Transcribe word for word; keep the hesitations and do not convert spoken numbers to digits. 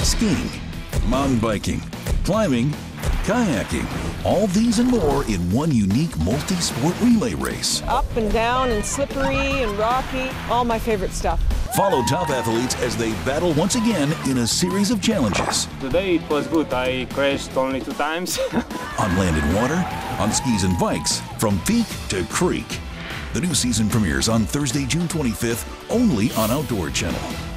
skiing, mountain biking, climbing, kayaking, all these and more in one unique multi-sport relay race. Up and down and slippery and rocky, all my favorite stuff. Follow top athletes as they battle once again in a series of challenges. Today it was good. I crashed only two times. On land and water, on skis and bikes, from peak to creek. The new season premieres on Thursday, June twenty-fifth, only on Outdoor Channel.